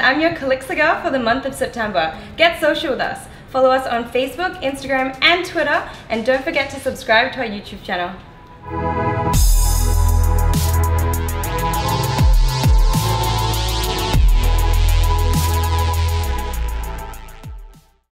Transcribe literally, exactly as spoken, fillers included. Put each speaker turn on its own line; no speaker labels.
I'm your Calixa girl for the month of September. Get social with us. Follow us on Facebook, Instagram, and Twitter, and don't forget to subscribe to our YouTube channel.